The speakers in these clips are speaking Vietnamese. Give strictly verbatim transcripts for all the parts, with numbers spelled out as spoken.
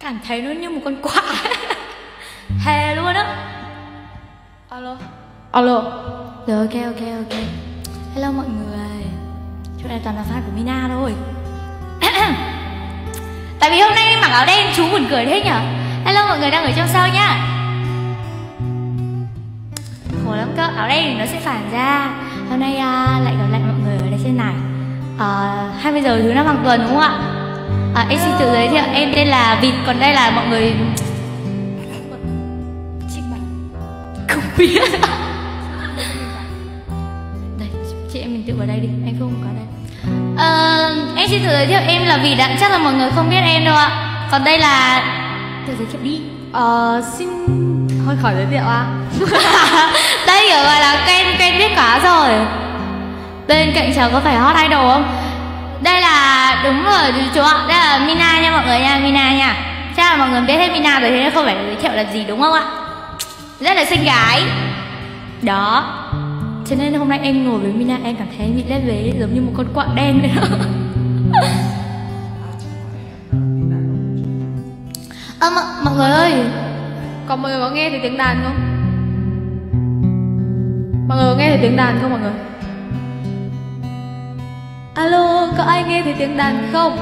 Cảm thấy nó như một con quạ. Thề luôn á. Alo. Alo. Rồi ok ok ok. Hello mọi người. Chỗ này toàn là fan của Mina thôi. Tại vì hôm nay em mặc áo đen chú buồn cười thế nhở. Hello mọi người đang ở trong sau nhá. Khổ lắm cơ, áo đen thì nó sẽ phản ra. Hôm nay uh, lại gặp lại mọi người ở đây trên này. uh, hai mươi giờ thứ năm hàng tuần đúng không ạ? À, em xin tự giới thiệu, em tên là Vịt, còn đây là mọi người chị bạn không biết. Đây, chị em mình tự vào đây đi, anh không có đây. À, em xin tự giới thiệu, em là Vịt ạ, chắc là mọi người không biết em đâu ạ. Còn đây là tự giới thiệu đi. Ờ, xin hơi khỏi giới thiệu à? Đây kiểu gọi là quen quen biết cả rồi. Bên cạnh cháu có phải hot idol không? Đây là, đúng rồi chú ạ, đây là Mina nha mọi người nha, Mina nha. Chắc là mọi người biết hết Mina rồi, thế nên không phải giới thiệu là gì đúng không ạ? Rất là xinh gái. Đó. Cho nên hôm nay em ngồi với Mina em cảm thấy bị lép vế giống như một con quạ đen vậy đó. À, mọi, mọi người ơi, còn mọi người có nghe thấy tiếng đàn không? Mọi người có nghe thấy tiếng đàn không mọi người? Alo, có ai nghe thấy tiếng đàn không?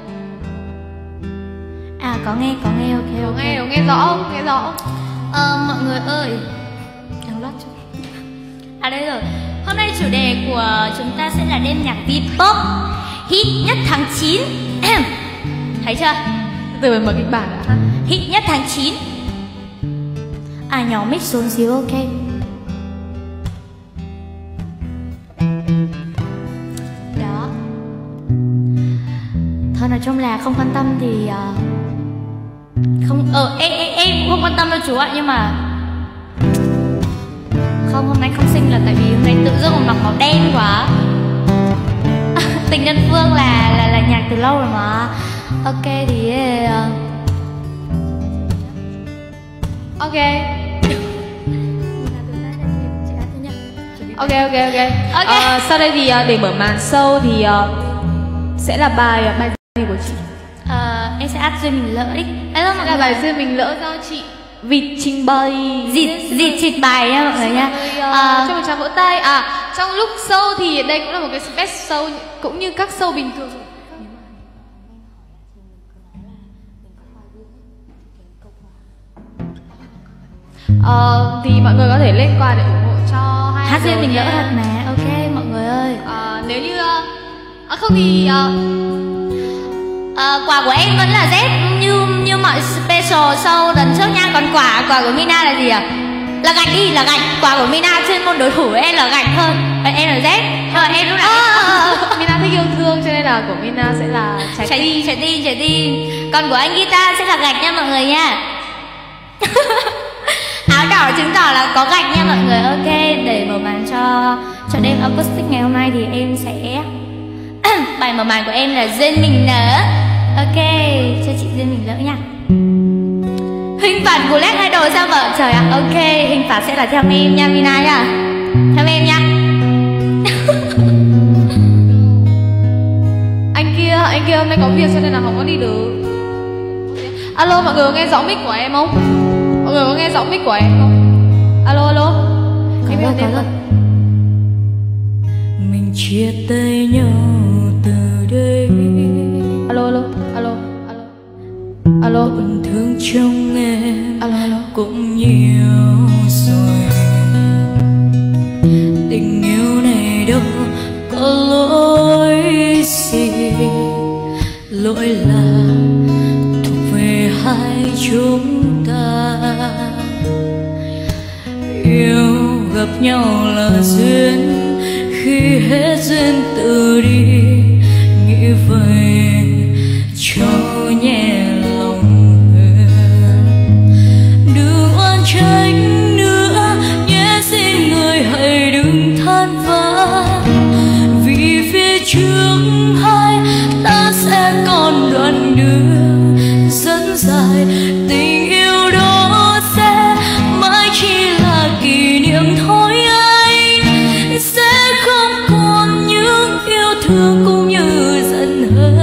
À có nghe, có nghe, ok Có ok. nghe, có nghe rõ không? Nghe rõ không? Ờ, mọi người ơi, đang lót chứ. À đây rồi, hôm nay chủ đề của chúng ta sẽ là đêm nhạc V-pop hit nhất tháng chín. Thấy chưa? Từ mình mở kịch bản đã. Hit nhất tháng chín. À nhỏ mic xuống xíu ok. Đó. Thôi nói chung là không quan tâm thì uh, không ờ em, em em cũng không quan tâm đâu chú ạ, nhưng mà không, hôm nay không xinh là tại vì hôm nay tự dưng còn mặc màu đen quá. Tình đơn phương là là là nhạc từ lâu rồi mà. Ok thì uh... Ok. Ok ok ok. Ok. Ờ, sau đây thì uh, để mở màn show thì uh, sẽ là bài uh, bài gì của chị? Ờ, em sẽ áp duyên mình lỡ đi. Hello mọi Là người. bài duyên mình lỡ do chị Vịt trình bày. Dịt dịt thịt bài nha mọi người nha. Uh, Ờ, cho một tràng vỗ tay. À, trong lúc show thì đây cũng là một cái special show cũng như các show bình thường. Ờ, thì mọi người có thể lên quà để ủng hộ cho hai hát duyên mình lỡ nha. thật mà. Ok mọi người ơi. Ờ, nếu như uh, à, không thì uh, Ờ, quà của em vẫn là Z như như mọi special show lần trước nha. Còn quà quà của Mina là gì à? Là gạch đi, là gạch. Quà của Mina chuyên môn đối thủ em là gạch hơn. Còn em là Z. Nhưng mà em lúc nào em... Mina thích yêu thương cho nên là của Mina sẽ là trái Trái tim. tim, trái tim, trái tim. Còn của anh guitar sẽ là gạch nha mọi người nha. Áo đỏ chứng tỏ là có gạch nha mọi người. Ok, để mở màn cho cho đêm acoustic ngày hôm nay thì em sẽ bài mở màn của em là duyên mình nở. Ok, cho chị duyên mình lỡ nha. Hình phạt của Black Idol sao vợ? Trời ạ, ok, hình phạt sẽ là theo em nha Mina nha. Theo em nha. Anh kia, anh kia hôm nay có việc cho nên là không có đi được. Alo, mọi người có nghe rõ mic của em không? Mọi người có nghe rõ mic của em không? Alo, alo. Có Em rồi, biết có em rồi. không? Mình chia tay nhau từ đây. Alo, alo, alo, alo. Alo. Buồn thương trong em Alo, alo. cũng nhiều rồi. Tình yêu này đâu có lỗi gì, lỗi là thuộc về hai chúng ta. Yêu gặp nhau là duyên, khi hết duyên tự đi. Nghĩ vậy cho nhẹ lòng hơn. Đừng oan trách nữa nhé, xin người hãy đừng than vãn. Vì phía trước hai ta sẽ còn đoạn đường rất dài. Tình yêu đó sẽ mãi chỉ là kỷ niệm thôi. Anh sẽ không còn những yêu thương cũng như giận hờn.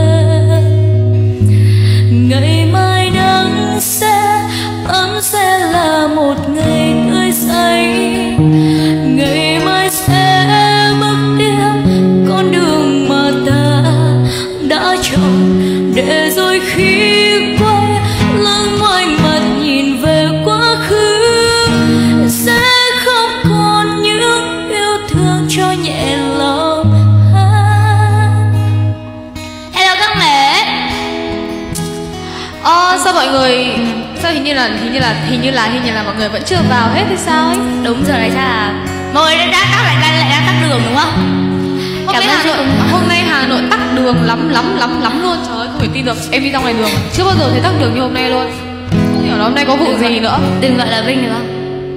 như là hình như là hình như là hình như là mọi người vẫn chưa vào hết hay sao ấy. Đúng rồi đấy, chắc là mọi người đang tắt lại đang lại đang tắt đường đúng không? Hôm nay Hà Nội hôm nay Hà Nội tắc đường lắm lắm lắm lắm luôn, trời ơi không thể tin được. Em đi ra ngoài đường chưa bao giờ thấy tắc đường như hôm nay luôn. Không hiểu là hôm nay có vụ đừng gì gọi, nữa. Đừng gọi là Vinh nữa.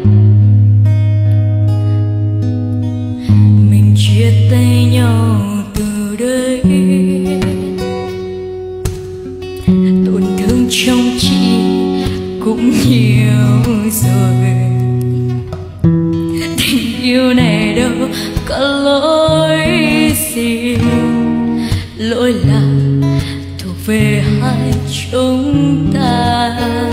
Mình chia tay nhau từ đây, tổn thương trong chị cũng nhiều rồi. Tình yêu này đâu có lỗi gì, lỗi là thuộc về hai chúng ta.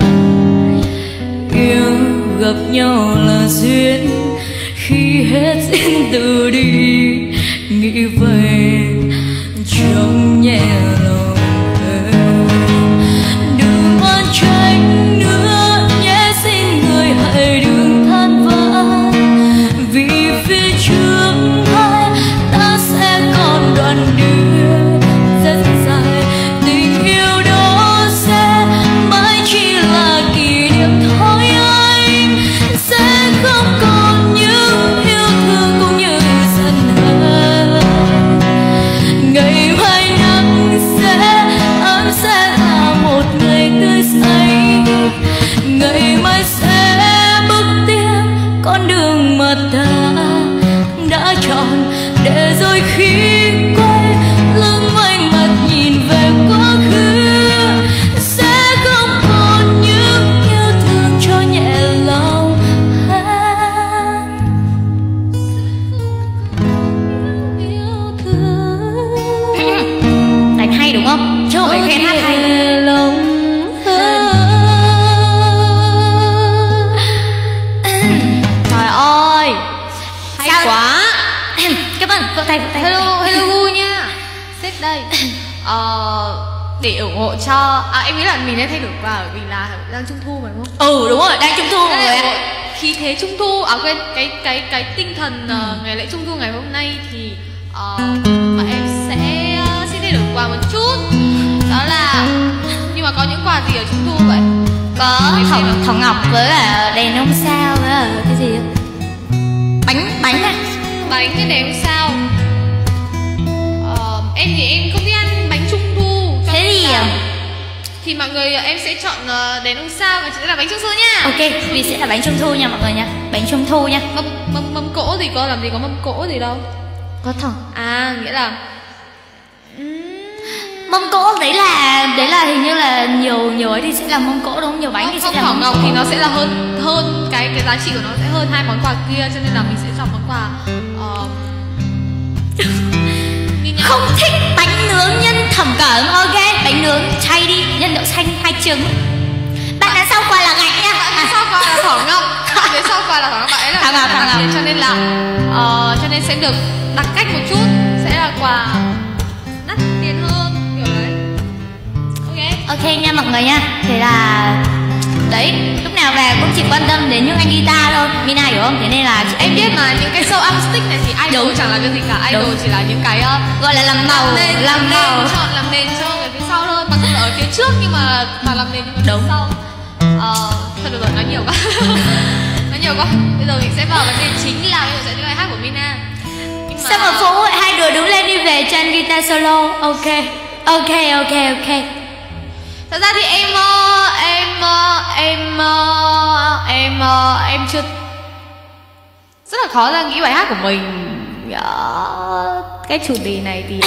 Yêu gặp nhau là duyên, khi hết duyên từ đi, nghĩ vậy trong nhẹ lòng hơn. Đừng oán trách nữa nhé, xin người hãy đừng than vãn, vì phía trước hai ta sẽ còn đoạn đường rất dài. Tình yêu đó sẽ mãi chỉ là kỷ niệm thôi, anh sẽ không còn những yêu thương cũng như giận hờn. Ngày mai nắng sẽ ấm, sẽ là một ngày tươi xanh. Ngày mai sẽ bước tiếp con đường mà ta đã chọn, để rồi khi quay lưng ngoảnh mặt nhìn về quá khứ, sẽ không còn những yêu thương cho nhẹ lòng hát. Yêu thương đánh hay đúng không? Chứ không phải khen hát hay. Lòng trời ơi hay sao quá. Cảm ơn, vỗ tay vỗ tay. Hello hello Gu nha. Sếp đây. Ờ, để ủng hộ cho à, em nghĩ là mình nên thay đổi vào vì là đang trung thu mà đúng không? Ừ đúng rồi, đang trung thu mọi người ạ. Khí thế trung thu, à quên, cái cái cái tinh thần uh, ngày lễ trung thu ngày hôm nay thì uh, bọn em sẽ uh, xin thay đổi quà một chút. Đó là, nhưng mà có những quà gì ở trung thu vậy? Có thỏ, thỏ ngọc với là đèn ông sao với là cái gì đó. Bánh bánh à? Bánh cái đèn sao? Ờ, em thì em không biết ăn bánh trung thu. Thế thì là, thì mọi người em sẽ chọn uh, đèn ông sao và sẽ là bánh trung thu nha. ok, vì sẽ là bánh trung thu nha mọi người nha, bánh trung thu nha. Mâm mâm mâm cỗ thì có làm gì có mâm cỗ gì đâu. Có thỏ. À nghĩa là mâm cỗ đấy là đấy là hình như là nhiều nhiều ấy thì sẽ là mâm cỗ đúng không? Nhiều bánh thì sẽ là thỏ mâm ngọc cỗ. thì nó sẽ là hơn hơn cái cái giá trị của nó sẽ hơn hai món quà kia, cho nên là mình sẽ chọn món quà uh, không thích bánh nướng nhân thẩm cẩm, ok, bánh nướng chay đi, nhân đậu xanh hai trứng. Bạn đã sau quà là gạch nha. Bạn sau quà là thỏ ngọc, phía sau quà là thỏ ngọc, bạn ấy là thỏ ngọc, thỏ ngọc. cho nên là uh, cho nên sẽ được đặt cách một chút, sẽ là quà đắt tiền hơn kiểu đấy. Ok. Ok nha mọi người nha. Thế là đấy, lúc nào về cũng chỉ quan tâm đến những anh guitar thôi, Mina hiểu không? Thế nên là Em biết mà những cái show acoustic này thì idol Đúng. chẳng là cái gì cả, idol Đúng. chỉ là những cái uh, gọi là làm màu, nền, làm làm màu. nền chọn làm nền cho người phía sau thôi, mặc dù là ở phía trước nhưng mà mà làm nền cho người phía Đúng. sau. Ờ, thôi được rồi, nói nhiều quá. Nói nhiều quá. Bây giờ mình sẽ vào vấn đề chính là ví dụ sẽ những bài hát của Mina. Nhưng Sao mà Phú hai đứa đứng lên đi về cho anh guitar solo. Ok, ok, ok, ok. thật ra thì em ờ, em ờ, em ờ, em ờ, em chưa rất là khó ra nghĩ bài hát của mình. Ờ, cái chủ đề này thì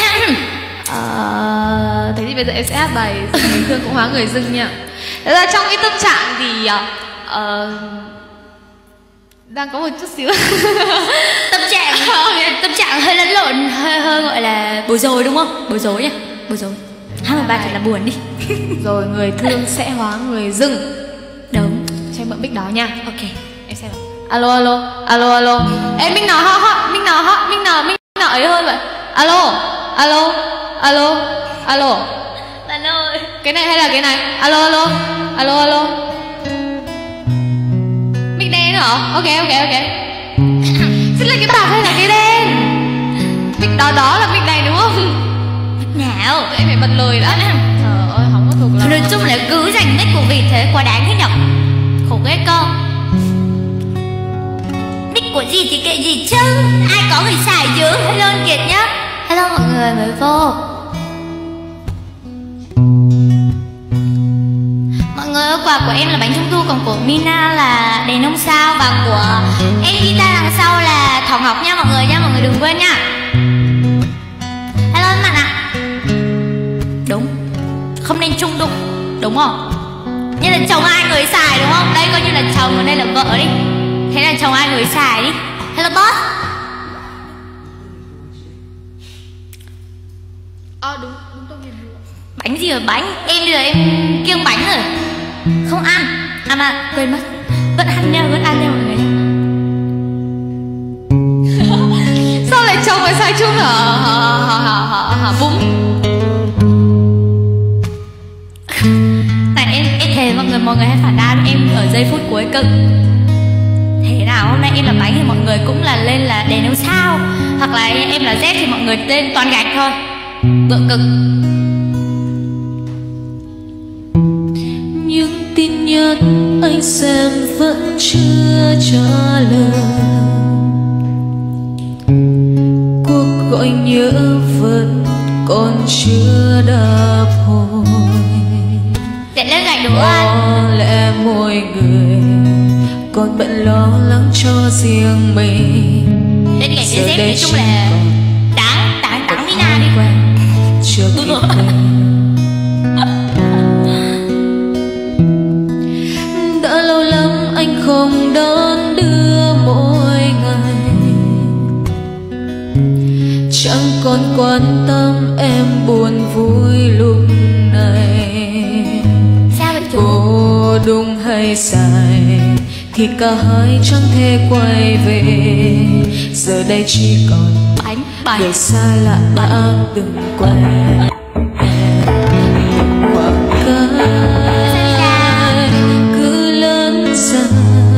ờ, thế thì bây giờ em sẽ hát bài Người thương cũng hóa người dưng nha. Thật ra trong cái tâm trạng thì ờ, đang có một chút xíu Tâm trạng tâm trạng hơi lẫn lộn, hơi hơi gọi là bối rối đúng không? Bối rối nha, bối rối. Hai mươi ba thật là buồn đi. rồi người thương sẽ hóa người dưng. Đúng. Cho em mượn mic đó nha. Ok. Em xem nào. Alo alo alo alo. Em mic nào hot hot, mic nào hot, mic nào mic nào ấy hơn vậy. Alo alo alo alo. Bạn ơi. Cái này hay là cái này? Alo alo alo alo. Mic đen hả? Ok ok ok. Xin là cái bạc hay là cái đen? Mic đó đó là mic đen đúng không? Nào. Em phải bật lời đã. Trời ơi không có thuộc lòng. Nói chung là cứ dành mic của Việt thế quá đáng thế nhở. ghét cơ. Mic của gì thì kệ gì chứ, ai có người xài chứ. Hello anh Kiệt nhá. Hello mọi người mới vô. Mọi người ơi, quà của em là bánh trung thu, còn của Mina là đèn ông sao, và của em guitar đằng sau là Thỏ Ngọc nha mọi người nha, mọi người đừng quên nha. Hello anh Mặn ạ. Đúng, không nên chung đụng, đúng không? Như là chồng ai người xài đúng không? Đây coi như là chồng, còn đây là vợ đi. Thế là chồng ai người xài đi. Hello boss. Ờ à, đúng, đúng tôi nhìn được. Bánh gì rồi bánh? Em bây giờ em kiêng bánh rồi. Không ăn. À mà quên mất. Vẫn ăn nha, vẫn ăn nha mọi người. Sao lại chồng lại xài chung hả? Hả hả hả hả hả bún. Này em em thề mọi người, mọi người hãy phản đam em ở giây phút cuối cực. Thế nào hôm nay em là bánh thì mọi người cũng là lên là đèn ông sao, hoặc là em là Z thì mọi người tên toàn gạch thôi. Vượng cực. Những tin nhắn anh xem vẫn chưa trả lời, cuộc gọi nhớ vẫn còn chưa đáp hồi. Để lên gạch đúng không? Có lẽ mỗi người còn bận lo lắng cho riêng mình. Lên gạch để dép nói chung là đáng, đáng, đáng Mina đi. Chưa kịp đã lâu lắm anh không đón đưa mỗi ngày, chẳng còn quan tâm em buồn vui lúc này. Sao vậy chú? Cô đúng hay sai thì cả hai chẳng thể quay về, giờ đây chỉ còn Bánh, bánh người xa lạ đã từng quen. Khoảng cách cứ lớn dần,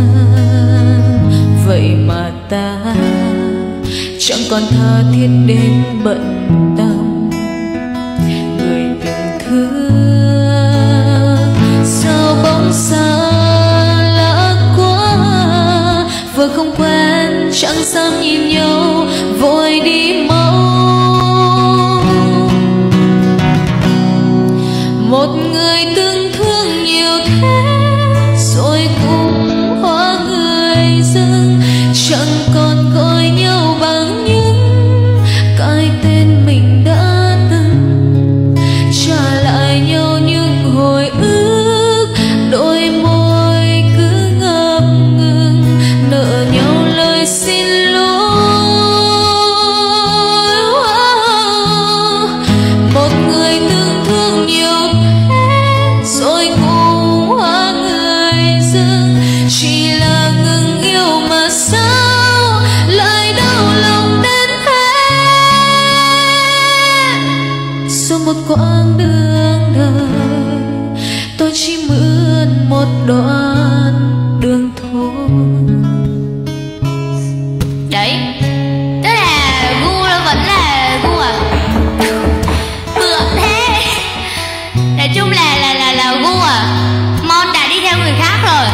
vậy mà ta chẳng còn tha thiết đến bận tâm. Người từng thương sao bóng xa lạ quá, vừa không quen chẳng dám nhìn nhau, vội đi mau. Một người từng thương nhiều thế rồi cũng hóa người dưng, chẳng còn gọi nhau bằng những cái tên mình đã từng, trả lại nhau những hồi ức. Đôi môi cứ ngập ngừng nợ nhau lời xin lỗi. Một người từng thương nhiều thế rồi cũng hóa người dưng, chỉ là ngừng yêu mà sao lại đau lòng đến thế. Sau một quãng đường đời tôi chỉ mượn một đoạn đường thôi. đấy, tức là gu nó vẫn là gu à. Bựa thế. Nói chung là là là là gu à. Mon đã đi theo người khác rồi.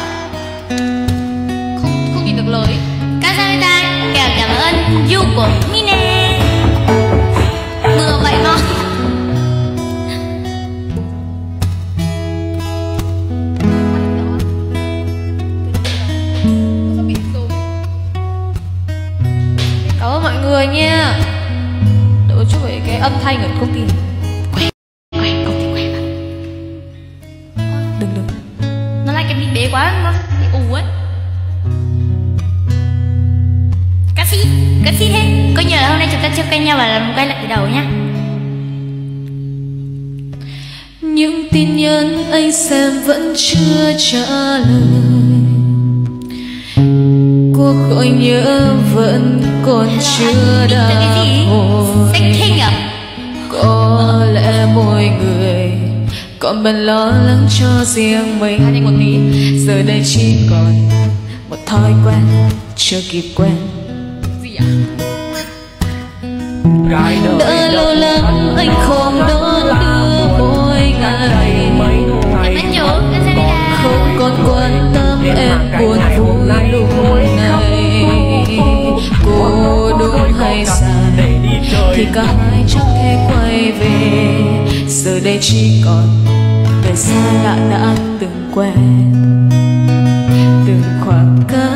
Không không nhìn được lời. Casamita kèo cảm ơn du của Mina. Bựa vậy Mon. Cảm ơn mọi người nha. Đợi chút về cái âm thanh ở công ty. Quay, quay, công ty quay mà. Đừng đừng. Nó lại cái bị bế quá, nó bị ù ấy. Ca sĩ, ca sĩ thế. Coi như là hôm nay chúng ta chưa quen nhau và làm quay lại từ đầu nhá. Những tin nhắn anh xem vẫn chưa trả lời, cuộc gọi nhớ vẫn còn chưa đáp hồi. Có lẽ mỗi người còn bận lo lắng cho riêng mình. Hát nhanh một tí. Giờ đây chỉ còn một thói quen chưa kịp quen. Gì à? Đã lâu lắm anh không đón đưa mỗi ngày, Em vẫn nhớ Casamita. không còn quan tâm cả hai chẳng thể quay về. Giờ đây chỉ còn đời xa lạ đã từng quen, từng khoảng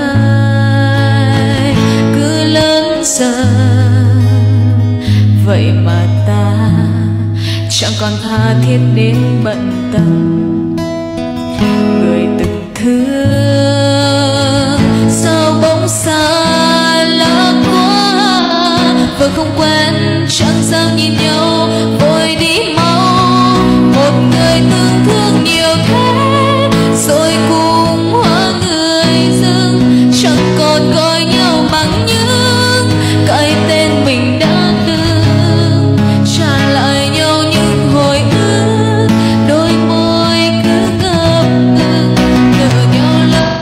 cách cứ lớn dần. Vậy mà ta chẳng còn tha thiết đến bận tâm. Người từng thương sao bỗng xa lạ quá, vừa không quen chẳng dám nhìn nhau vội đi mau. Một người từng thương nhiều thế rồi cùng hóa người dưng, chẳng còn gọi nhau bằng những cái tên mình đã từng. Trả lại nhau những hồi ức, đôi môi cứ ngập ngừng nở nhau lắm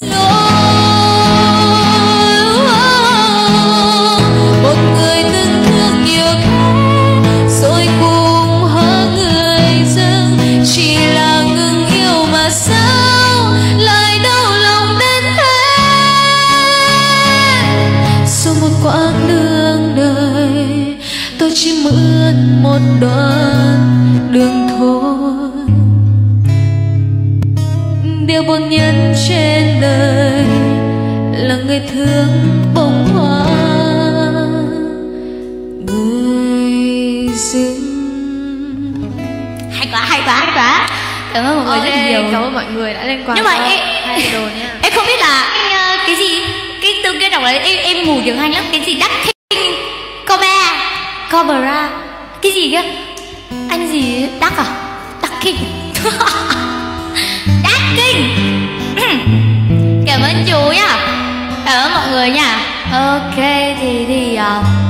lối. Một người từng thương nhiều thế rồi cùng hóa người dưng, chỉ là ngừng yêu mà sao lại đau lòng đến thế. Sau một quãng đường đời tôi chỉ mượn một đoạn đường thôi. Điều buồn nhất trên đời là người thương bông hoa người dưng. Hay quá, hay quá, hay quá. Cảm ơn mọi người rất Ok, nhiều. cảm ơn mọi người đã liên quan. Nhưng mà qua em hai đồ nha. em không biết là em, ờ, cái gì cái từ kia đọc là em em ngủ được hay lắm. Cái gì đắc king cobra cobra cái gì kia anh gì đắc à đắc king đắc king. Cảm ơn chú nhá, cảm ơn mọi người nha. Ok thì thì uh,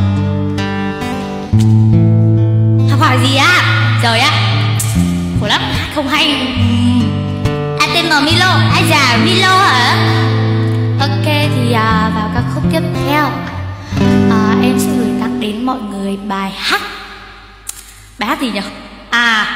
học hỏi gì á rồi á khổ lắm không hay. À tên là Milo, ai già Milo hả? Ok thì à, vào ca khúc tiếp theo à, em sẽ gửi tặng đến mọi người bài hát. Bài hát gì nhỉ? À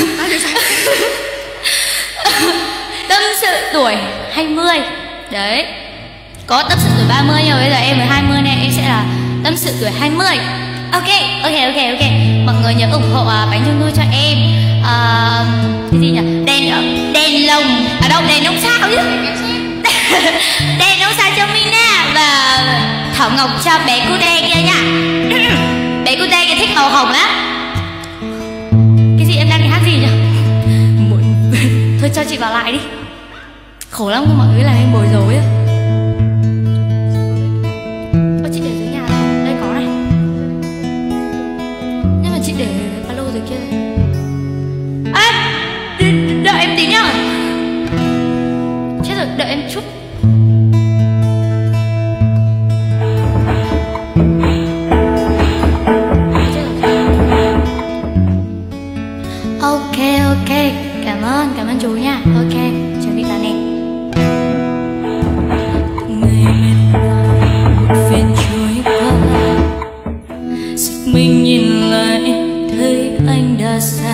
tâm sự tuổi hai mươi. Đấy, có tâm sự tuổi ba mươi nhưng mà bây giờ em ở hai mươi nên em sẽ là tâm sự tuổi hai mươi. Ok, ok, ok, ok. Mọi người nhớ ủng hộ à, bánh trung thu cho em. À, cái gì nhỉ? Đèn đèn lồng à đâu đèn ông sao chứ? Đèn ông sao cho Mina và Thảo Ngọc cho bé cu đen kia nha. Bé cu đen kia thích màu hồng lắm. Cái gì em đang hát gì nhỉ? Muốn... Thôi cho chị vào lại đi. Khổ lắm mọi người làm em bối rối á. Ơ chị để dưới nhà đây, đây có này. Nhưng mà chị để ba lô dưới kia đây. À, đợi em tí nhá. Chết rồi, đợi em chút. Ok, ok. Cảm ơn, cảm ơn chú nha. Ok, chuẩn bị là nè. Ngày mệt mỏi một phiên trôi qua, giật mình nhìn lại thấy anh đã xa.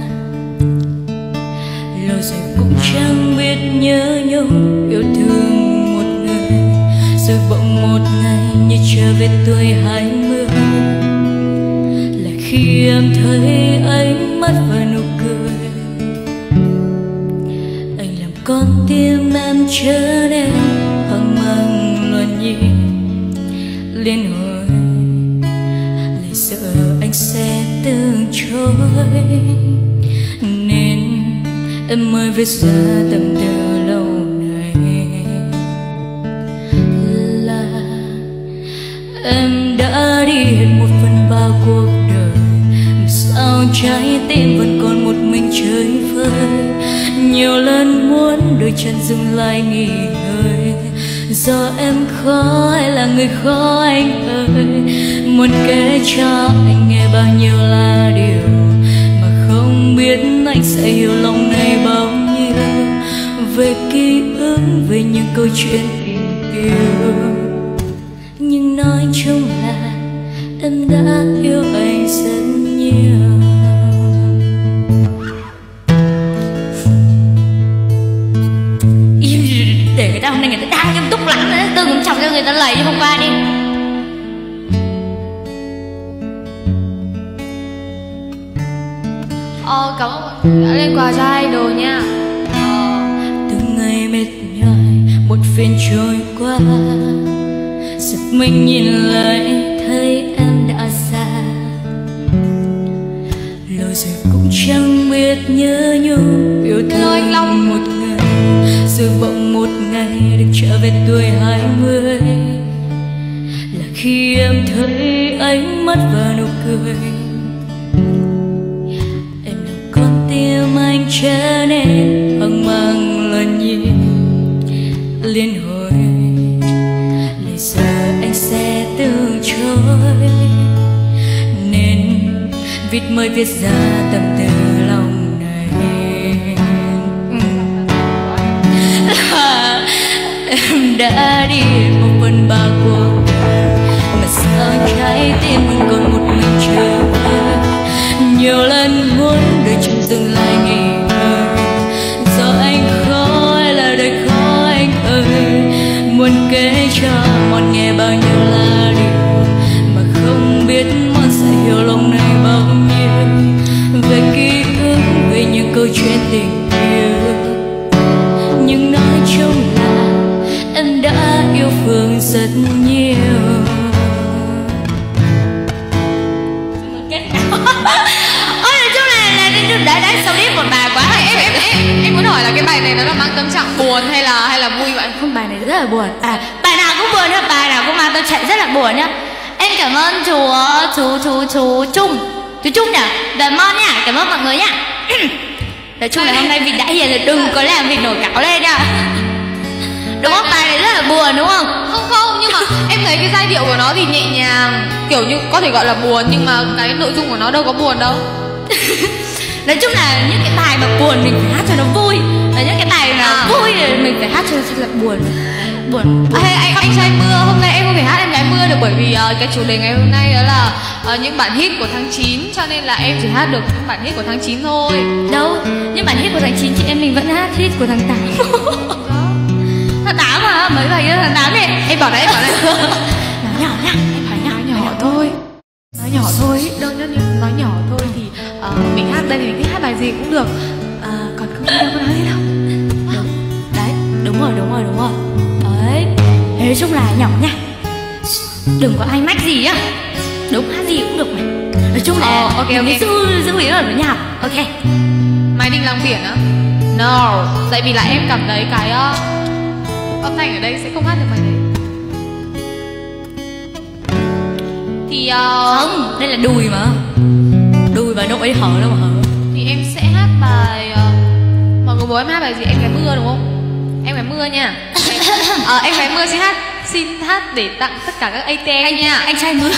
Lâu rồi cũng chẳng biết nhớ nhung yêu thương một người, rồi bỗng một ngày như trở về tuổi hai mươi, là khi em thấy ánh mắt và nụ cười. Anh làm con tim em trở nên hoang mang loạn nhịp, liên hồi lại sợ anh sẽ từ chối, nên em mới viết ra tâm tư lâu nay là em đã đi hết một phần ba cuộc đời. Sao trái tim vẫn còn một mình chơi vơi, nhiều lần muốn đôi chân dừng lại nghỉ ngơi. Do em khó hay là người khó anh ơi, muốn kể cho anh nghe bao nhiêu là điều mà không biết anh sẽ hiểu lòng này bao nhiêu. Về ký ức, về những câu chuyện tình yêu, nhưng nói chung là em đã yêu anh rất nhiều. Để người ta hôm nay người ta đang nghiêm túc lắm nữa, tôi cũng chọc cho người ta lầy như hôm qua đi. đã lên quà cho idol nha. Từng ngày mệt nhòi một phiên trôi qua, giật mình nhìn lại thấy em đã xa, lâu rồi cũng chẳng biết nhớ nhung yêu thương lòng một người, rồi bỗng một ngày được trở về tuổi hai mươi, là khi em thấy ánh mắt và nụ cười, em đọc con tim anh trở nên hoang mang lần nhịp liên hồi, bây giờ anh sẽ từ chối, nên viết mới viết ra tâm tư lòng này. Là em đã đi một phần ba cuộc đời, mà sao trái tim vẫn còn một mình chờ đợi. Nhiều lần muốn đợi chúng dừng lại nghỉ ngơi, do anh khó hay là đời khó anh ơi, muốn kể cho mọi nghe bao nhiêu là điều mà không biết mong sẽ hiểu lòng này bao nhiêu, về ký ức, về những câu chuyện tình yêu, nhưng nói chung là em đã yêu Phương rất nhiều. Ôi nói chung là là đã đã sau đi một bài quá. Em em em em muốn hỏi là cái bài này nó là mang tâm trạng buồn hay là hay là vui vậy? Không, bài này rất là buồn. À, bài nào cũng buồn nhá, bài nào cũng mang tâm trạng rất là buồn nhá. Em cảm ơn chú chú chú chú Trung, chú Trung nhỉ, cảm ơn nha, cảm ơn mọi người nhá. Nói chung là hôm nay Vịt đã hiền rồi, đừng có làm Vịt nổi cáo lên nha. Đúng không? Bài này rất là buồn đúng không? Không không, nhưng mà em thấy cái giai điệu của nó thì nhẹ nhàng, kiểu như có thể gọi là buồn nhưng mà cái nội dung của nó đâu có buồn đâu. Nói chung là những cái bài mà buồn mình phải hát cho nó vui, và những cái bài mà à. vui thì mình phải hát cho nó thật là buồn. Buồn, buồn. À, anh anh trai mưa, hôm nay em không thể hát em gái mưa được bởi vì uh, cái chủ đề ngày hôm nay đó là uh, những bản hit của tháng chín, cho nên là em chỉ hát được những bản hit của tháng chín thôi. Đâu, những bản hit của tháng chín chị em mình vẫn hát hit của tháng tám. Tháng tám mà, mấy bài kia tháng tám này. Em bảo đấy, em bảo đấy. Nói nhỏ nhá, em nói nhỏ, nói nhỏ thôi. Nói nhỏ thôi, đâu nhá, nói nhỏ thôi thì uh, mình hát đây thì mình thích hát bài gì cũng được. Uh, còn không đâu có nói gì đâu. Đúng, đấy, đúng rồi, đúng rồi, đúng rồi. Đấy, nói chung là nhỏ nha, đừng có ai mách gì á, đúng hát gì cũng được mà. Nói chung là oh, okay, okay. giữ giữ ý ở với nhau, ok. Mái Đình Làng Biển á? No, tại vì là em cảm thấy cái uh, âm thanh ở đây sẽ không hát được bài đấy. Thì uh, không, đây là đùi mà, đùi và nỗi hở đâu mà hở. Thì em sẽ hát bài uh, mọi người bố em hát bài gì? Em gái mưa đúng không? Em gái mưa nha. À, em gái mưa xin hát, xin hát để tặng tất cả các a tê em nha. Anh trai mưa.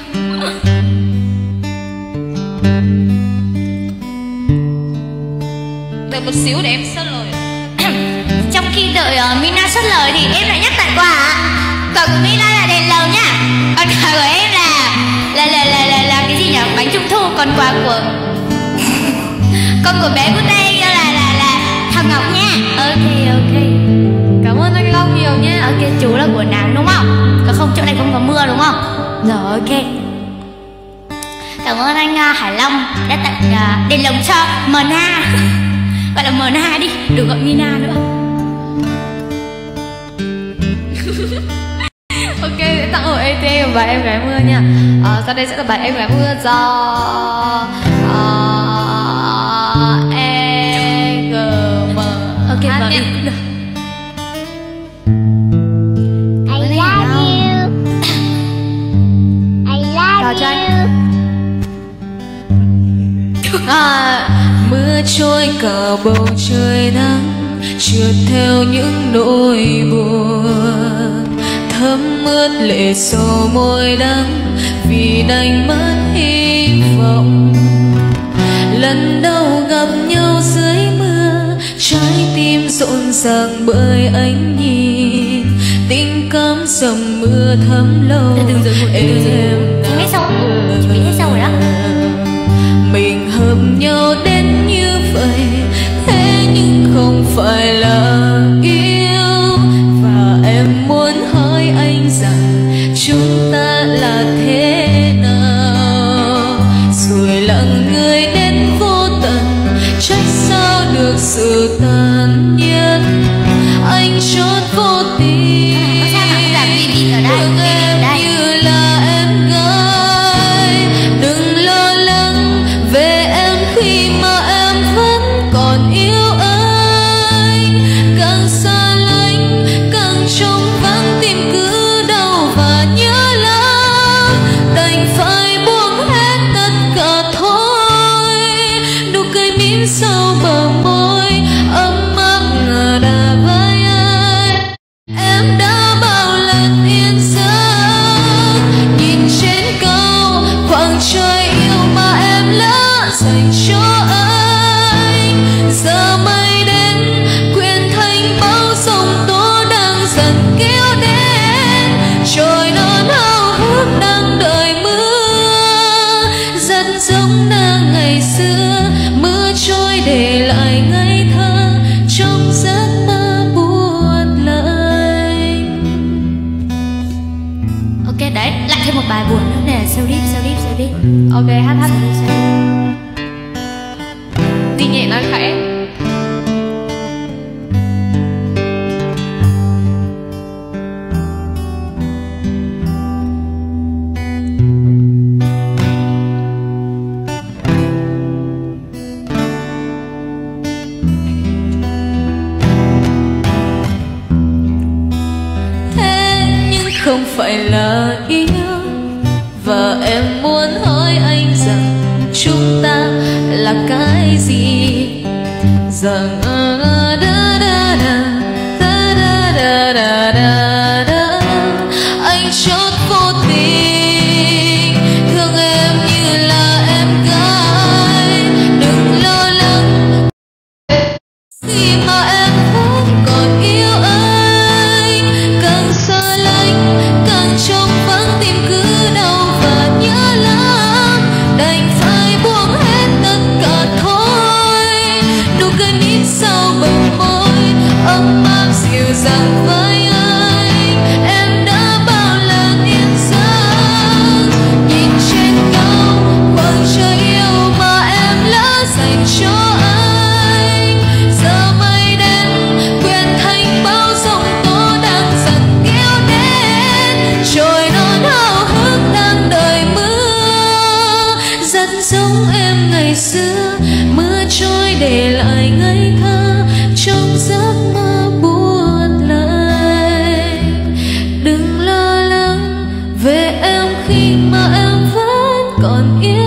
Đợi một xíu để em xuất lời. Trong khi đợi uh, Mina xuất lời thì em lại nhắc tặng quà. Quà của Mina là đèn lồng nhá. Còn quà của em là là là là là, là cái gì nhỉ? Bánh trung thu. Còn quà của con của bé Bút đây là là là thằng Ngọc nha. Ok ok. Cảm ơn anh Long nhiều nha. Ok, chú là của nắng đúng không? Còn không, chỗ này không có mưa đúng không? Rồi ok. Cảm ơn anh uh, Hải Long đã tặng uh, đèn lồng cho Mna. Gọi là Mna đi, đừng gọi Mina nữa. Ok, sẽ tặng ở a tê và em gái mưa nha. À, sau đây sẽ là bài em gái mưa do uh, e giê em. Ok, hát vào nha. đi cũng được. I love you. I love Cho anh. you. À, mưa trôi cả bầu trời nắng, trượt theo những nỗi buồn, thấm ướt lệ sầu môi đắng vì đánh mất hy vọng. Lần đầu gặp nhau dưới mưa, trái tim rộn ràng bởi ánh nhìn, tình cảm dầm mưa thấm lâu. Em Chị biết sao? Chị biết hết sao rồi đó. mình hợp nhau đến như vậy, thế nhưng không phải là yêu. Và em muốn hỏi anh rằng chúng ta là thế nào, rồi lặng người đến vô tận, trái sự tàn nhẫn, anh chót vô tình. Thương em như là em gái, đừng lo lắng về em khi mà em vẫn còn yêu anh. Càng xa lánh càng trống vắng, tim cứ đau và nhớ lắm, đành phải buông hết tất cả thôi. Nụ cười mỉm sau bờ môi ấm áp ngờ đã với anh. Em đã bao lần yên giấc nhìn trên cao khoảng trời yêu mà em lỡ dành cho anh. Giờ mây đến quyện thành bao sông tố đang dần kéo đến, trôi non háo hức đang đợi mưa. Rất giống na ngày xưa, mưa trôi để lại ngây thơ trong giấc mơ buồn lạnh. Ok đấy, lại thêm một bài buồn nữa nè. Sao đi, sao đi, sao đi. Ok, hát hát. Sao đi. Đi nhẹ nói khẽ. Thế nhưng không phải là yêu, và em muốn hỏi anh rằng chúng ta là cái gì. Rằng da da da da da da da da da. Anh chót vô tình thương em như là em gái, đừng lo lắng khi mà em vẫn còn yêu anh. Càng xa lánh càng trống vắng, tim cứ đau và nhớ lắm, đành phải buông hết tất cả thôi. Nụ cười mỉm sau bờ môi ấm áp dịu dàng với anh. Em đã bao lần yên giấc nhìn trên cao khoảng trời yêu mà em lỡ dành cho anh. Giờ mây đến quyện thành bao sông tố đang dần kéo đến, trôi non háo hức đang đợi mưa. Rất giống em ngày xưa, mưa trôi để lại ngây thơ trong giấc mơ buồn lạnh. Đừng lo lắng về em khi mà em vẫn còn yêu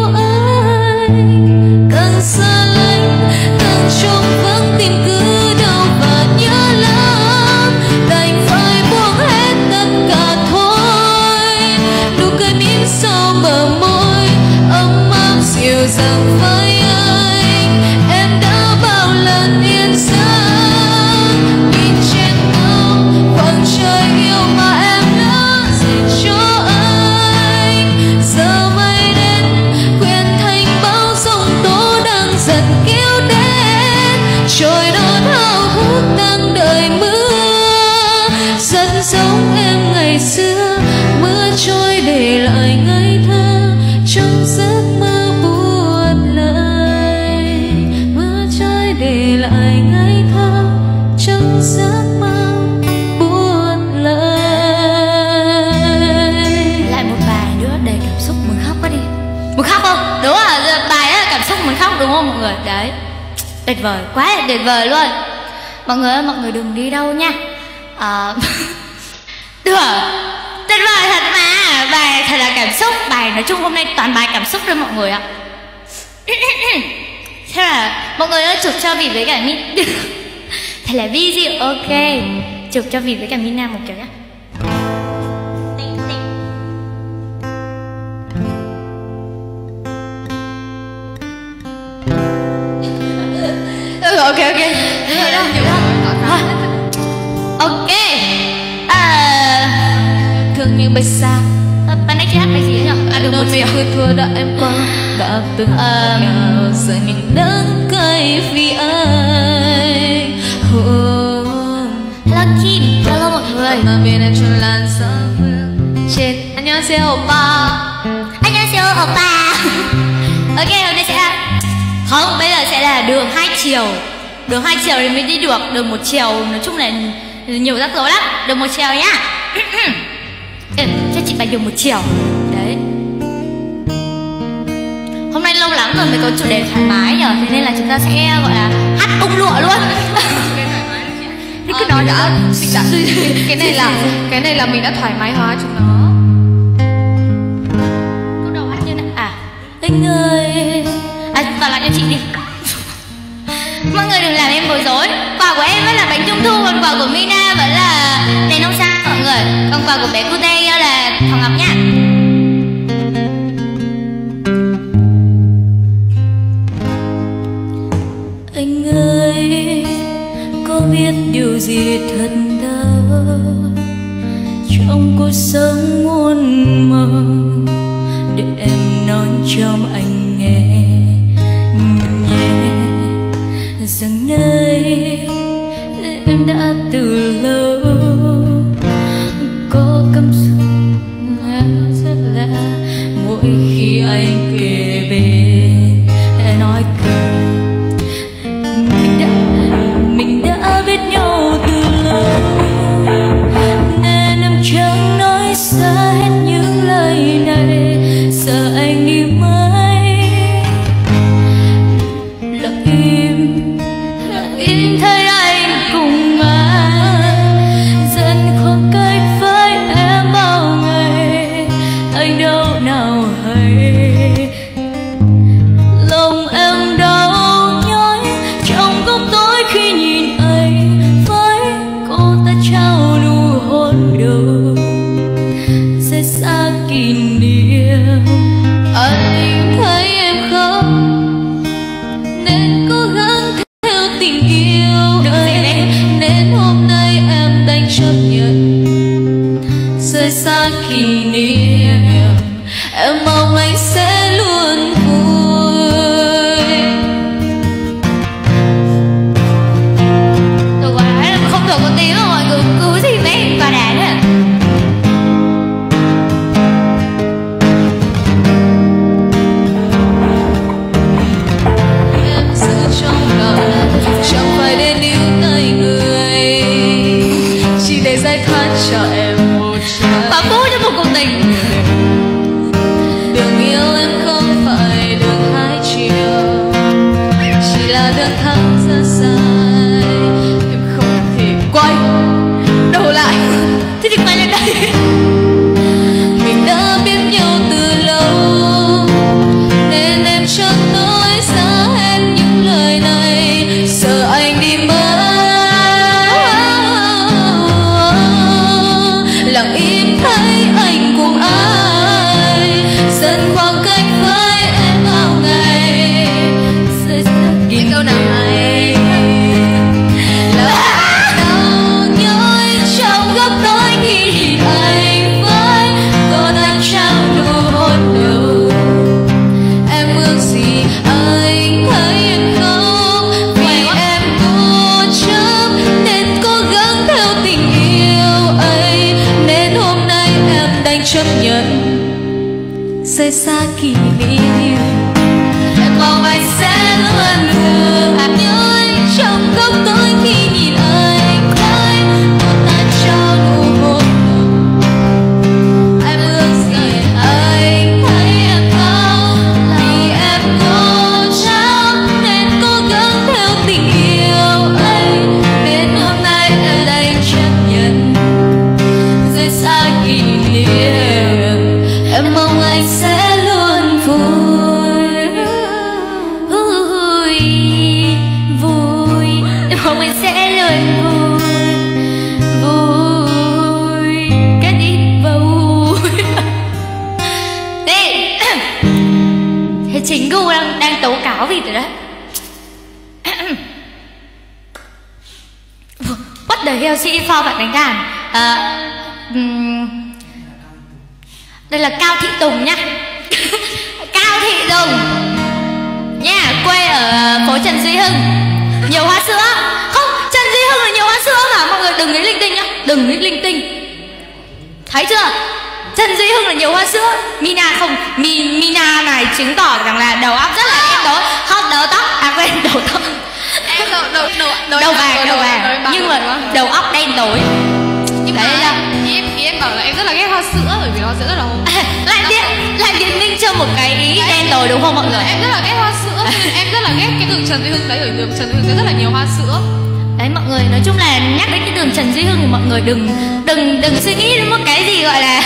anh. Càng xa lánh càng trống vắng, tim cứ đau và nhớ lắm, đành phải buông hết tất cả thôi. Nụ cười mỉm sau bờ môi ấm áp dịu dàng với anh. Em đã bao lần yên giấc nhìn trên cao khoảng trời yêu mà em lỡ dành cho anh. Giờ mây đến quyện thành bao sông tố đang dần kéo đến, trôi non háo hức đang đợi mưa. Rất giống em ngày xưa, mưa trôi để lại ngây thơ trong giấc mơ buồn lạnh. Mưa trôi để lại ngây thơ trong giấc mơ buồn lạnh. Lại một bài nữa đầy cảm xúc, muốn khóc quá đi. Muốn khóc không? Đúng rồi, bài đó là cảm xúc muốn khóc đúng không mọi người? Đấy, tuyệt vời, quá là tuyệt vời luôn. Mọi người ơi, mọi người đừng đi đâu nha. À, được, tuyệt vời thật mà. Bài thật là cảm xúc. Bài nói chung hôm nay toàn bài cảm xúc thôi mọi người ạ. Thế là mọi người ơi, chụp cho Vy với cả Min. Thật là video, ok. Chụp cho Vy với cả Mina một kiểu nhá. Ừ, ok ok. Ok. À, Thương như bay xa, bạn ấy chỉ hát bài gì đấy nhỉ? à, được một miệng cứ thua đã em qua, đã từng Ờ, ngào giờ những đắng cay vì anh. Hello Kim, hello mọi người. Mà bên em trong làn gió vương trên. 안녕하세요 오빠. 안녕하세요 oppa. Ok, hôm nay sẽ là không, bây giờ sẽ là đường hai chiều. Đường hai chiều thì mới đi được, đường một chiều nói chung là nhiều rắc rối lắm. Đường một chiều nhá. Ừ, cho chị bài đường một chiều. Đấy. Hôm nay lâu lắm rồi mới có chủ đề thoải mái nhờ, thế nên là chúng ta sẽ gọi là hát tung lụa luôn. Thế cứ nói đã, mình đã cái này là cái này là mình đã thoải mái hóa chúng nó. Câu đầu hát như này à? Anh ơi, à vào lại cho chị đi. Mọi người đừng làm em bối rối. Quà của em vẫn là bánh trung thu, còn quà của Mina vẫn là đèn ông sao mọi người. Còn quà của bé Cute là Thảo Ngọc nhá. Anh ơi, có biết điều gì thật đau trong cuộc sống muôn màu, để em nói cho anh nghe nhé, rằng nơi em đã từ lâu có cảm xúc rất lạ mỗi khi anh kề bên em nói cười. Mình đã mình đã biết nhau từ lâu nên em chẳng nói ra hết những lời này, sợ anh đi mãi lặng im lặng im thấy anh cùng ai, dần khoảng cách với em bao ngày anh đâu nào hay. Lòng em đau nhói trong góc tối khi nhìn anh với cô ta trao nụ hôn đầu rời xa kỷ niệm. Anh thấy em khóc nên cố gắng theo tình yêu này, nên hôm nay em đành chấp nhận rời xa kỷ niệm. Em mong anh sẽ luôn vui. Tôi gọi là không thuộc con tiếng mà mọi người cứ gì mấy và đàn nữa. Em giữ trong lòng chẳng phải để níu tay người, chỉ để giải thoát cho em một trái. Và phú cho một cuộc tình. Đường yêu em không phải đường hai chiều, chỉ là đường thẳng ra dài. Em không thể quay đầu lại. Thế thì quay lên đây. Mình đã biết nhau từ lâu nên em chẳng nói ra hết những lời này, sợ anh đi mất. Lặng im thấy anh cùng ai, dần khoảng cách với em bao ngày rời xa kỷ câu nào hay. Là đau nhói trong góc tối khi nhìn anh với cô ta trao nụ hôn đầu. Em ước gì anh thấy em khóc vì em cố chấp nên cố gắng theo tình yêu ấy, nên hôm nay em đành chấp nhận rời xa kỷ niệm. Em mong anh sẽ luôn thương em nhói trong góc tối khi nhìn anh với cô ta trao nụ hôn đầu. Em ước gì anh thấy em khóc vì em cố chấp nên cố gắng theo tình yêu ấy, nên hôm nay em đành chấp nhận rời xa kỷ niệm. Em mong anh sẽ luôn vui Vui vui. Em mong anh sẽ luôn vui vui. Cái đi vui. Đi. Thế chính Gu đang đang tố cáo gì rồi đấy. What the hell she for bạn đánh đàn. À, ừm, đây là Cao Thị Tùng nhá. Cao Thị Tùng nha, quê ở phố Trần Duy Hưng. Nhiều hoa sữa. Không, Trần Duy Hưng là nhiều hoa sữa mà. Mọi người đừng nghĩ linh tinh nhá. Đừng nghĩ linh tinh. Thấy chưa? Trần Duy Hưng là nhiều hoa sữa. Mina không. Mi, Mina này chứng tỏ rằng là đầu óc rất là đen tối. Không, đầu tóc. À quên, đầu tóc. Em đầu đầu đầu Đầu đầu vàng, vàng, đầu đầu vàng, vàng, đầu nhưng vàng. mà đầu óc đen tối. Nhưng mà Đấy là ý em, ý em bảo là em rất là ghét hoa sữa bởi vì hoa sữa rất là hồng. lại biện lại biện minh cho một cái ý đen tối đúng không mọi người? Em rất là ghét hoa sữa cho nên em rất là ghét cái đường Trần Duy Hưng đấy, ở đường Trần Duy Hưng có rất là nhiều hoa sữa. Đấy mọi người, nói chung là nhắc đến cái đường Trần Duy Hưng thì mọi người đừng đừng đừng suy nghĩ đến một cái gì gọi là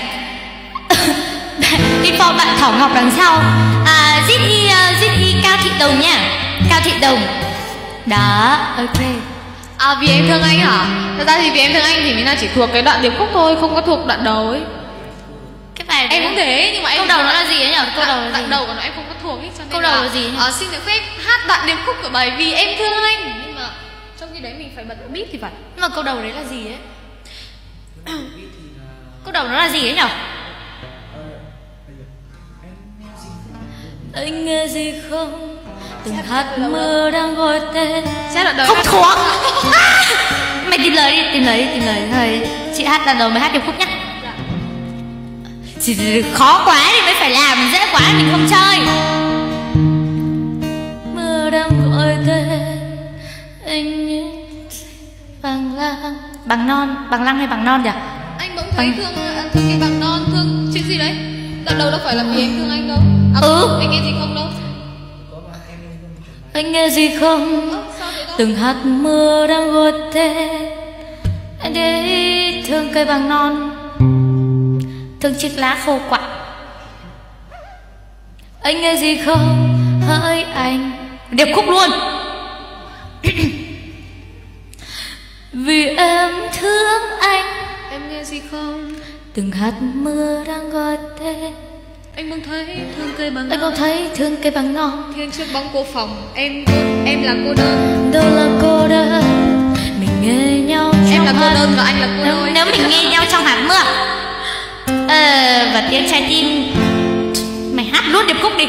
info bạn Thảo Ngọc đằng sau. À, zit y zit y Cao Thị Đồng nha, Cao Thị Đồng. Đó, ok. À, vì em thương anh hả? Thật ra thì vì em thương anh thì mình đang chỉ thuộc cái đoạn điệp khúc thôi, không có thuộc đoạn đầu ấy. Cái bài Em cũng thế, nhưng mà em câu đầu nó là gì ấy nhỉ? Câu đầu là đoạn gì? đầu của nó em không có thuộc ấy, cho nên Câu đầu là gì nhỉ? Ờ, xin được phép hát đoạn điệp khúc của bài Vì Em Thương Anh, nhưng mà trong khi đấy mình phải bật beat thì phải. Nhưng mà câu đầu đấy là gì ấy? Câu đầu nó là gì ấy nhỉ? Anh nghe gì không? Từng hạt mưa đang gọi tên. Chắc là đời Không hát- thuộc. Mày tìm lời đi, tìm lời đi, tìm lời thôi. Chị hát lần đầu mới hát điệp khúc nhá. Chỉ khó quá thì mới phải làm, dễ quá mình không chơi. Mưa đang gọi tên anh như bằng lăng. Bằng non, bằng lăng hay bằng non nhỉ? Anh bỗng thấy thương thương cái bằng non, thương chuyện gì đấy? Đoạn đầu đâu phải là Vì Em Thương Anh đâu. À, Ừ. anh nghe gì không đâu. Anh nghe gì không? Ơ, sao thế đâu? Từng hạt mưa đang gọi tên anh để thương cây bằng non, thương chiếc lá khô quạnh. Anh nghe gì không? Hỡi anh. Điệp khúc luôn. Vì em thương anh. Em nghe gì không? Từng hạt mưa đang gọi tên Anh bỗng thấy thương cây bằng anh non. có thấy thương cây bằng non. Thiên trước bóng cô phòng, em cô, em là cô đơn. Đâu là cô đơn. Mình nghe nhau trong Em là cô hạt- đơn và anh là cô nếu, đôi. nếu mình nghe nhau trong hạt mưa. Ờ, và tiếng trái tim. Mày hát luôn điệp khúc đi.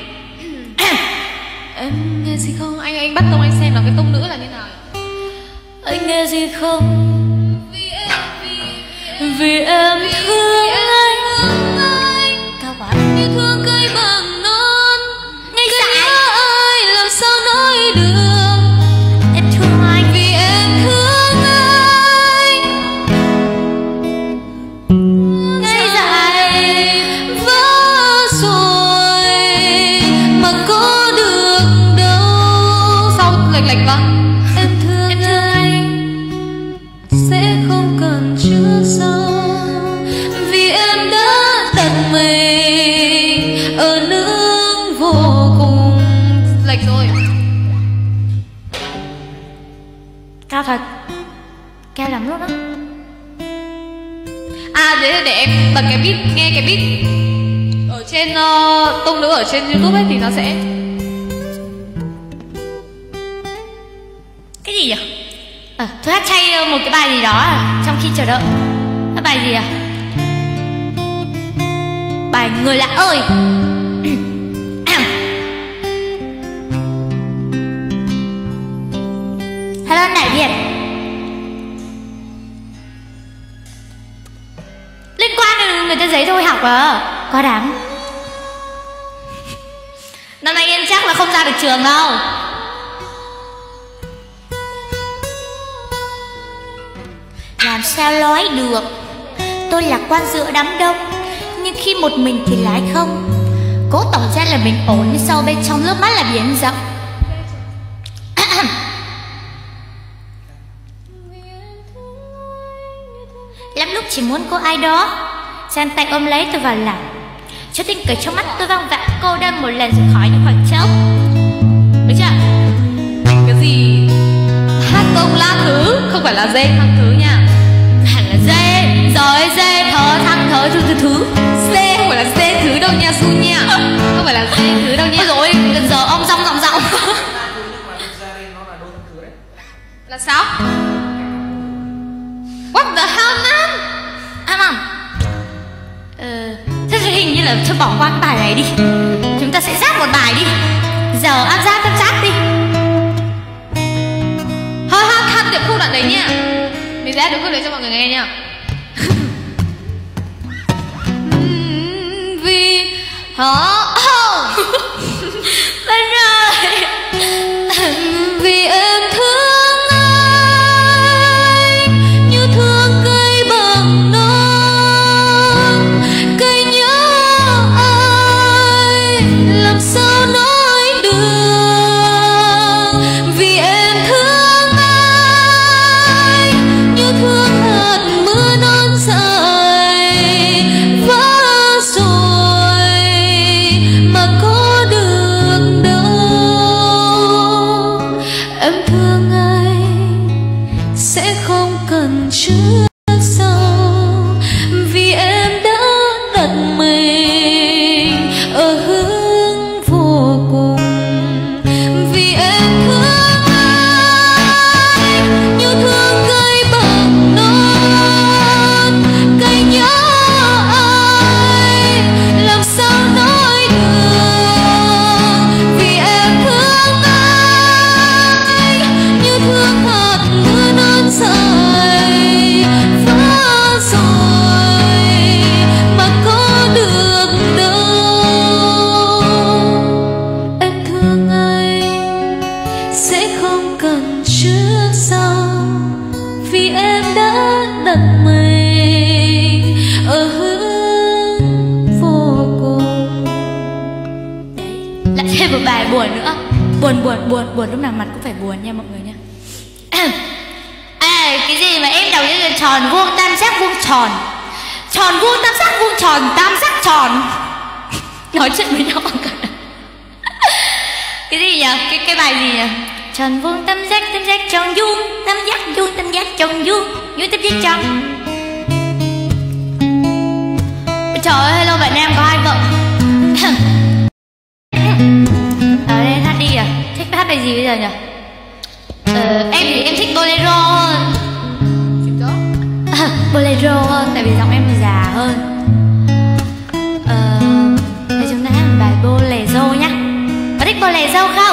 Em nghe gì không? Anh anh bắt tông anh xem là cái tông nữ là như nào. Anh nghe gì không? Vì em, vì, Vì em thương anh. anh Cao quá. như thương cây bằng non. Ngay Cây dại. ơi làm sao nói được. Em thương anh. Vì em thương anh. Ngay dại. Vỡ rồi mà có được đâu. Sau lệch lệch vâng. Em thương Em thương anh. sẽ không cần trước sau. Vì em đã đặt mình ở nước vô cùng. Lệch rồi. Cao thật. Cao lắm luôn á. À đấy, để em bật cái beat, nghe cái beat ở trên uh, tông nữ ở trên YouTube ấy thì nó sẽ. Cái gì nhỉ? À, tôi hát chay một cái bài gì đó à, trong khi chờ đợi. Cái bài gì à? Bài Người Lạ Ơi. Hello anh Đại Việt. Liên quan đến người ta giấy thôi học à. Quá đáng. Năm nay em chắc là không ra được trường đâu. Làm sao nói được. Tôi lạc quan giữa đám đông, nhưng khi một mình thì lại không. Cố tỏ ra là mình ổn, nhưng sau bên trong nước mắt là biển rộng. Lắm lúc chỉ muốn có ai đó giang tay ôm lấy tôi vào lòng, cho tình cười trong mắt tôi vang vẳng cô đơn một lần rồi khỏi những khoảng trống. Được chưa? Cái gì? Hát tông la thứ, không phải là dê thăng thứ nha. Hẳn là dê, rồi dê thở thăng thở thứ thứ thứ. Dê không phải là dê thứ đâu nha Su nha. Không phải là dê thứ đâu nha. Ôi dồi ôi, giờ ông rong rong rong. Là sao? What the hell man? À mà Ờ, thế thì hình như là thôi bỏ qua cái bài này đi. Chúng ta sẽ ráp một bài đi. Giờ áp ráp áp ráp đi. Thôi hát hát điệp khúc đoạn đấy nha. Mình sẽ hát điệp khúc đấy cho mọi người nghe nha. Vì hả? Bên rồi. Vì em thương thêm một bài buồn nữa. Buồn buồn buồn buồn lúc nào mặt cũng phải buồn nha mọi người nha. À, cái gì mà em đọc như là tròn vuông tam giác vuông tròn, tròn vuông tam giác vuông tròn, tam giác tròn. Nói chuyện với nhau cả. Cái gì nhỉ? Cái cái bài gì nhỉ? Tròn vuông tam giác tam giác tròn vuông, tam giác vuông tam giác tròn vuông, vuông tam giác tròn. Trời ơi, hello bạn Nam có hai vợ. Ở đây hát đi à? Thích hát bài gì bây giờ nhỉ? Ờ, em thì em thích bolero hơn. À, bolero hơn, tại vì giọng em già hơn. Ờ, bây chúng ta hát một bài bolero nhá. Có thích bolero không?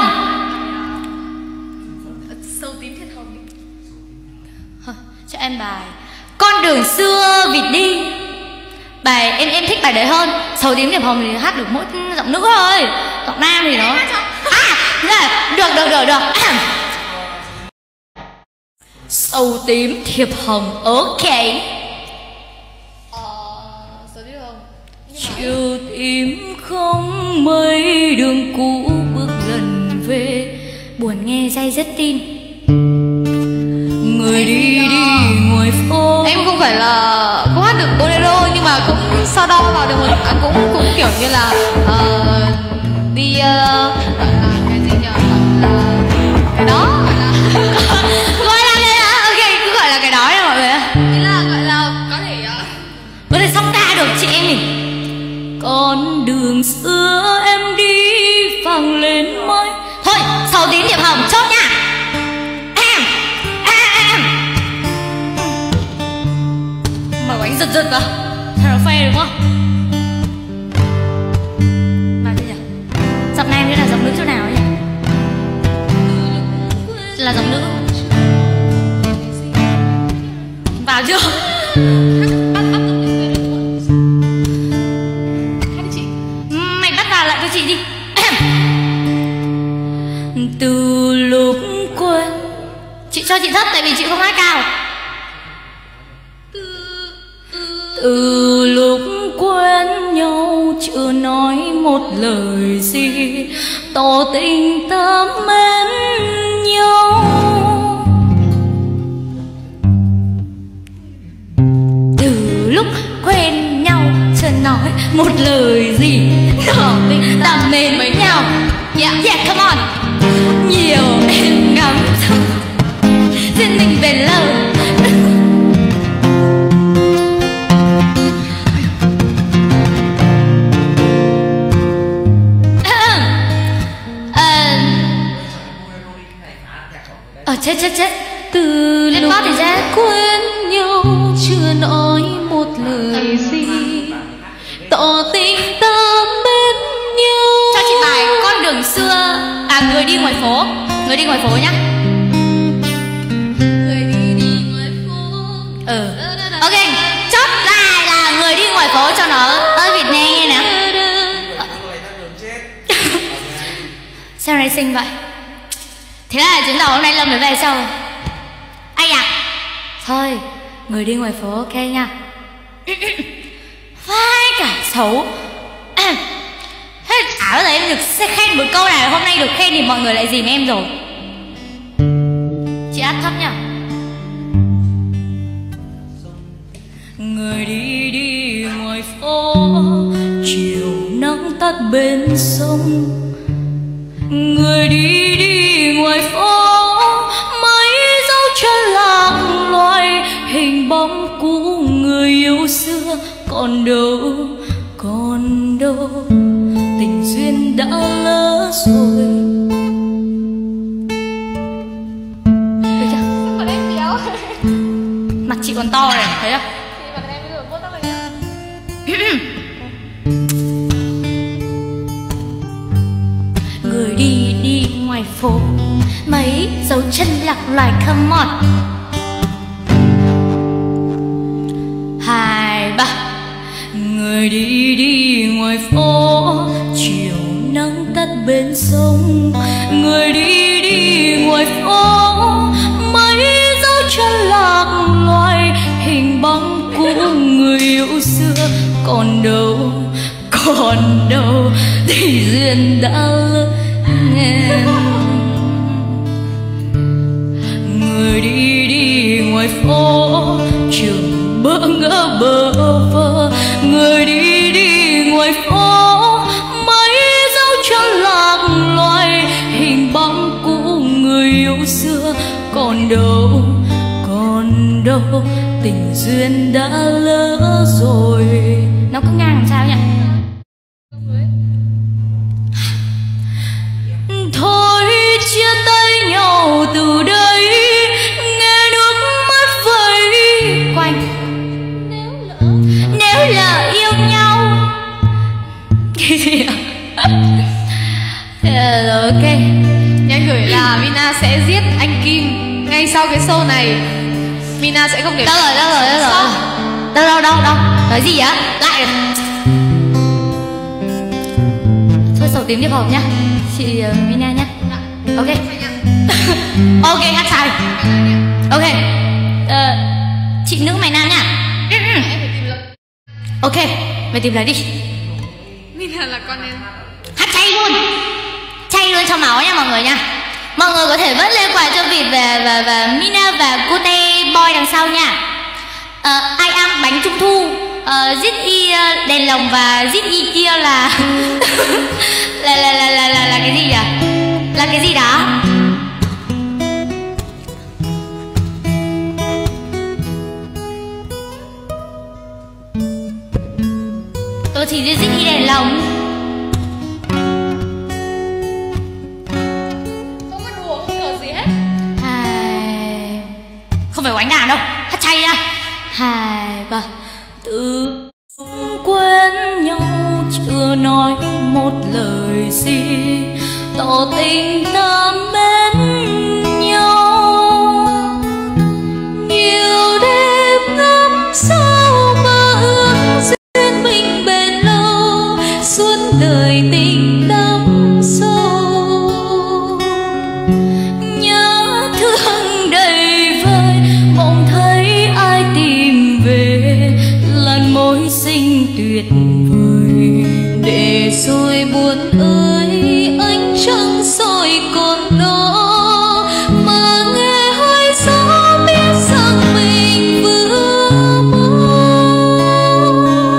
Sâu tím thiên hồng. Cho em bài Con đường xưa vịt đi. Bài em em thích bài đấy hơn. Sầu tím điệp hồng thì hát được mỗi giọng nữ thôi, giọng nam thì nó à, được được được được. sầu tím thiệp hồng. Ok. Sâu tím hồng. Chiều tím không mây, đường cũ bước lần về. Buồn nghe day rất tin. Người đi đi ngoài phố. Em không phải là không hát được bolero nhưng mà cũng so đo vào được một à, cũng cũng kiểu như là uh, đi uh, gọi là cái gì nhỉ, gọi là cái đó Gọi là cái đó. Ok, cứ gọi là cái đó nha mọi người. ý là gọi là có thể uh, Có thể song ca được chị em mình. Con đường xưa em đi vang lên mãi. Thôi, sầu tím điệp hồng chốt nha. Em em Mà bánh giật giật vào. Thằng nó phê đúng không? Mà bây giờ giọng nam thế là giọng nữ chỗ nào ấy nhỉ? Là giọng nữ. Vào chưa? mày bắt vào lại cho chị đi. Từ lúc quên. Chị cho chị thấp tại vì chị không hát cao. Từ lúc quen nhau chưa nói một lời gì, tỏ tình ta mến nhau. Từ lúc quen nhau chưa nói một lời gì, tỏ tình ta mến với nhau. Yeah, yeah, come on. Nhiều em ngắm duyên mình về lâu. Ờ chết chết chết. Từ Lên lúc bát thì ra. quen nhau chưa nói một lời gì, tỏ tình ta bên nhau. Cho chị bài Con đường xưa. À, người đi ngoài phố. Người đi ngoài phố nhá. người đi đi ngoài phố. Ừ. Ok, chốt lại là người đi ngoài phố cho nó ơi Việt Nam nghe nè. Sao này xinh vậy? Thế là chứng tỏ hôm nay Lâm mới về sau. Ai à? Thôi, người đi ngoài phố ok nha. Vai cả xấu. Thế chả bao giờ em được sẽ khen một câu này. Hôm nay được khen thì mọi người lại dìm em rồi. Chị áp thấp nhá. Người đi đi ngoài phố, chiều nắng tắt bên sông. Người đi đi ngoài phố, mấy dấu chân lạc loài, hình bóng cũ người yêu xưa còn đâu, còn đâu, tình duyên đã lỡ rồi. Được chưa? Còn em kéo. Mặt chị còn to này, thấy không? Thì mặt em bây giờ vuốt tóc này nhá. Người đi đi ngoài phố, mấy dấu chân lạc loài, come on. Hai ba. Người đi đi ngoài phố, chiều nắng tắt bên sông. Người đi đi ngoài phố, mấy dấu chân lạc loài, hình bóng cũ người yêu xưa còn đâu, còn đâu, thì duyên đã lỡ em. Người đi đi ngoài phố trường bỡ ngỡ bơ vơ, người đi đi ngoài phố mấy dấu chân lạc loài, hình bóng cũ người yêu xưa còn đâu, còn đâu, tình duyên đã lỡ rồi. Nó cứ ngang làm sao nhỉ? Thôi chia tay nhau từ đây, nghe nước mắt vơi quanh. Nếu lỡ, nếu lỡ yêu nhau. Cái gì ạ? Rồi ok. Nhanh gửi là Mina sẽ giết anh Kim ngay sau cái show này. Mina sẽ không để. Đâu rồi, đâu rồi, đâu rồi. Đâu đâu đâu đâu. Nói gì á? Lại rồi. Thôi sầu tím tiếp hợp nhá. Chị uh, Mina nhá. Ok. Ok hát sai. Ok. Uh, chị nữ mày nam nhá. Ok, mày tìm lời đi. Mina là con em. Hát chay luôn. Chay luôn cho máu nha mọi người nha. Mọi người có thể vẫn lên quà cho Việt và và và Mina và Cute Boy đằng sau nha. Uh, ai ăn bánh trung thu, uh, zit y uh, đèn lồng và zit y kia là là, là là là là là cái gì nhỉ? Là cái gì đó? Tôi chỉ biết zit y đèn lồng. Không có đùa, không cờ gì hết. Hai, không phải oánh đàn đâu, hát chay ra. Hai ba, tự quên nhau chưa nói một lời gì, tỏ tình ta mến nhau. Nhiều đêm ngắm sao mà ước duyên mình bền lâu, suốt đời tình đắm sâu. Nhớ thương đầy vơi, mộng thấy ai tìm về làn môi xinh tuyệt vời. Để rồi buồn ơi, ánh trăng soi còn đó, mà nghe hơi gió biết rằng mình vừa mơ.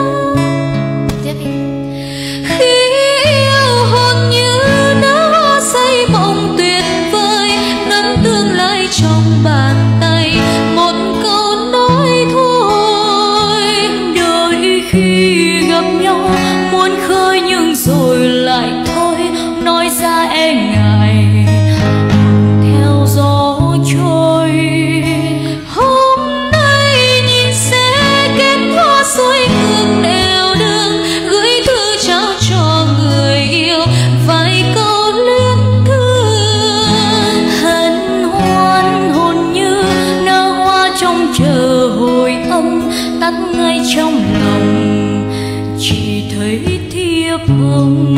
Khi yêu hồn như nở hoa say mộng tuyệt vời, nắm tương lai trong bàn tay, một câu nói thôi. Đôi khi gặp nhau muốn khơi nhưng rồi lại thôi, nói ra e ngại theo gió trôi. Hôm nay nhìn sẽ kết hoa xuôi ngược nẻo đường, gửi thư trao cho người yêu vài câu luyến thương. Hân hoan hồn như nở hoa trong chờ hồi âm, tắt ngay trong lòng chỉ thấy thiệp hồng.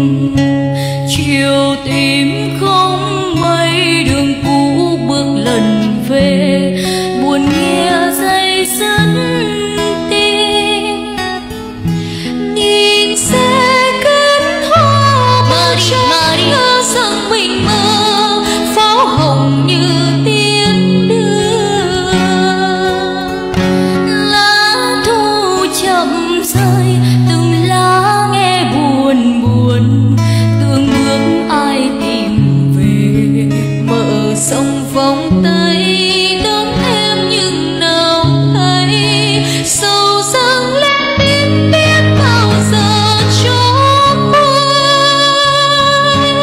Chiều tìm không mây, đường cũ bước lần về, buồn nghe dây dứt tim. Nhìn xe kết hoa mơ đi mơ đi, ngỡ rằng mình mơ pháo hồng như tiếng đưa. Lá thu chậm rơi, từng lá nghe buồn buồn, tương bước ai tìm về. Mở sông vòng tay đón em nhưng nào thấy, sầu dâng lên biết biết bao giờ cho quên.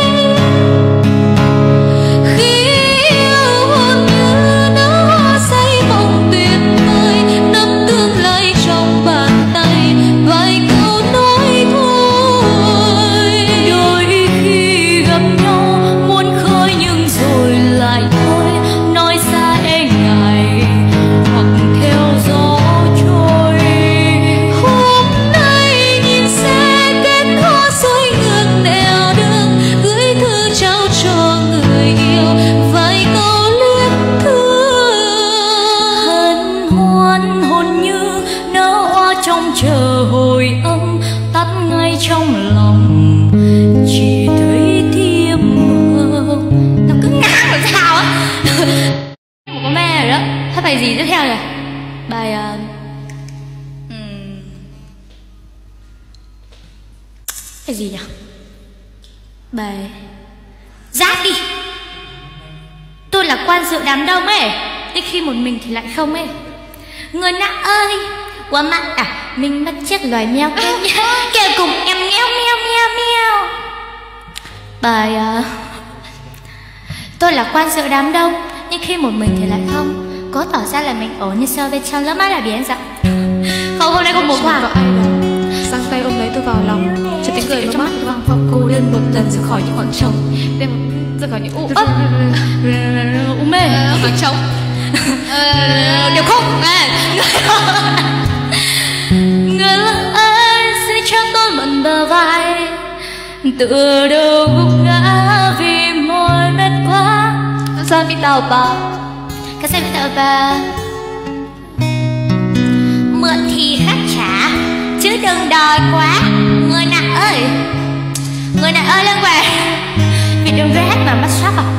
Khi yêu hồn như nở hoa say mộng tuyệt vời, nắm tương lai trong bàn tay, vài câu nói thôi. Đôi khi gặp nhau muốn khơi nhưng rồi lại thôi, nói ra e ngại hoặc theo gió trôi. Hôm nay nhìn xe kết hoa xuôi ngược nẻo đường, gửi thư trao cho người yêu vài câu luyến thương. Hân hoan hồn như nở hoa trong chờ hồi âm, tắt ngay trong lòng chỉ thấy thiệp mời. Cái gì nhỉ? Bài Rát đi. Tôi là quan sự đám đông ấy, nhưng khi một mình thì lại không ấy. Người nạ ơi, qua mắt à, mình bắt chiếc loài mèo kêu kêu cùng em meo meo meo meo. Bài uh, tôi là quan sự đám đông, nhưng khi một mình thì lại không. Cố tỏ ra là mình ổn như sơ bên trong lớp mắt là biến dạng. Không, hôm nay không muốn qua. Sang tay ôm lấy tôi vào lòng, cho tiếng cười trong mắt vang vọng cô đơn một lần ra khỏi những khoảng trống, đem ra khỏi những u ấp u mê khoảng trống. Điều khúc người lặng ơi sẽ cho tôi mượn bờ vai, từ đầu gục ngã vì môi mệt quá. Sao bị tàu bà cái xe bị tàu bà mượn thì khác trả chứ đừng đòi quá. Người nặng ơi, người nặng ơi lên về vì đừng rét mà mắt sắp à.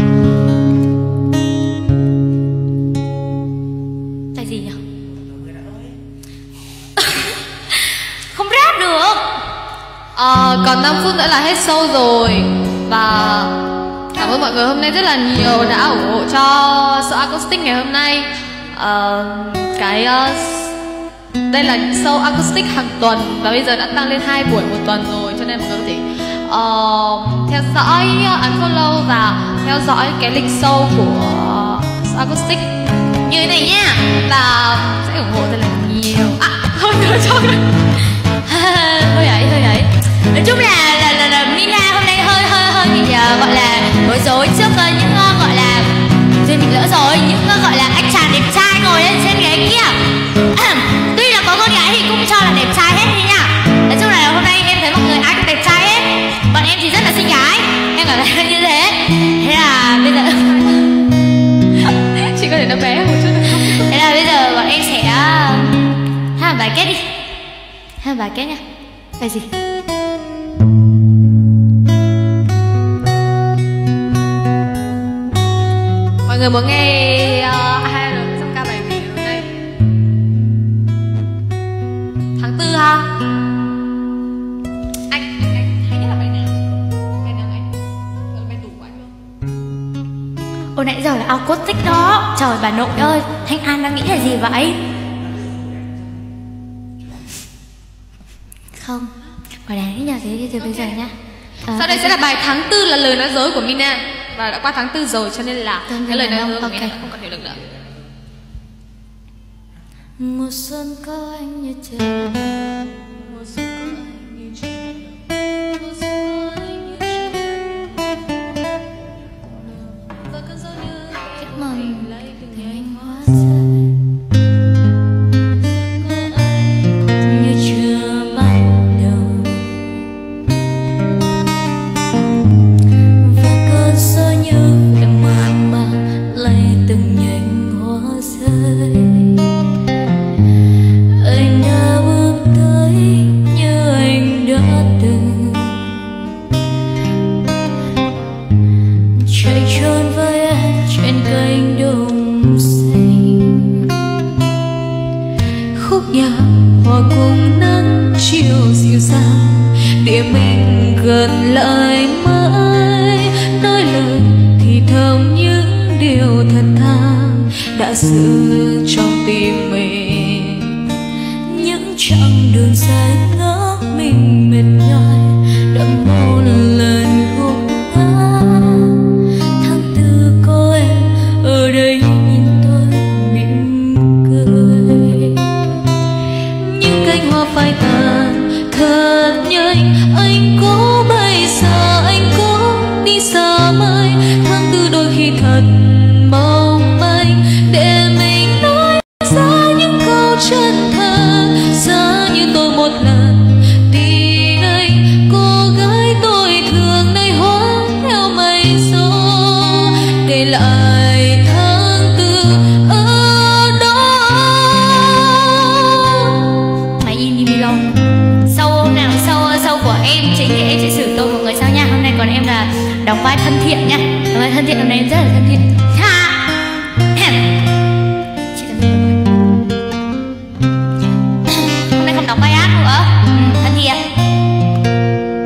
Tại gì nhỉ? Không rap được. Ờ, còn năm phút nữa là hết show rồi. Và cảm ơn mọi người hôm nay rất là nhiều đã ủng hộ cho show acoustic ngày hôm nay. Ờ, cái uh, đây là show acoustic hàng tuần và bây giờ đã tăng lên hai buổi một tuần rồi, cho nên mọi người có thể uh, theo dõi, unfollow và theo dõi cái lịch show của show acoustic như thế này nhá, và sẽ ủng hộ rất là nhiều. À, thôi thôi cho hơi ấy hơi ấy. Nói chung là là là, là Mina hôm nay hơi hơi hơi bị uh, gọi là bối rối trước uh, những uh, gọi là duyên bị lỡ rồi, những uh, gọi là anh chàng đẹp trai ngồi lên trên ghế kia. Tuy là có con gái thì cũng cho là đẹp trai hết thế nhá. Nói chung là hôm nay em thấy mọi người ai cũng đẹp trai hết, bọn em thì rất là xinh gái, em cảm thấy như thế. Thế là bây giờ chị có thể nó bé một chút được không? thế là bây giờ bọn em sẽ uh, hát một bài kết đi, hát một bài kết nha. Bài gì? Mọi người muốn nghe uh, hai lần trong ca bài gì hôm nay? Tháng tư ha? Anh, anh, anh hay nhất là bài nào? Bài nào anh? Là bài tủ của anh luôn. Ôi nãy giờ là acoustic đó. Trời bà nội ơi, Thanh An đang nghĩ là gì vậy? Không, quả đáng thế nhờ thế từ bây giờ nhá. À, sau đây sẽ là bài tháng tư là lời nói dối của Mina. Và đã qua tháng tư rồi cho nên là cái lời nói dối của Mina không còn hiệu lực nữa. Mùa xuân có anh như trời, Mùa xuân có anh như trời, mùa xuân có anh như trời, và cơn gió như kết mong tình anh hóa rơi. Như chưa bắt đầu và cơn gió như vẻ màng màng lay từng nhành hoa rơi. Anh đã bước tới như anh đã từng chạy trốn với em trên cánh đồng xanh. khúc nhạc hòa cùng nắng chiều dịu dàng để mình gần lại mãi, nói lời thì thầm những điều thật tha đã giữ trong tim mình. Những chặng đường dài ngỡ mình mệt nhòi đã một lần gục ngã. Tháng tư có em ở đây nhìn tôi mỉm cười. Những cánh hoa phai tàn thật nhanh, anh có bây giờ anh có đi xa mai. Tháng tư đôi khi thật mong manh để mình nói ra những câu chân thật, giá như tôi một lần tin anh. Cô gái tôi thường nay hóa theo mây gió, kể lại tháng tư ở đó. Mày im đi Milo. Sau hôm nào sau sau của em chính thì em sẽ xử tội mọi người sau nha. Hôm nay còn em là đóng vai thân thiện nha. Đóng vai thân thiện hôm nay em rất là thân thiện. Ha. Chị thân thiện mọi người. Hôm nay không đóng vai ác nữa. Ừ, thân thiện.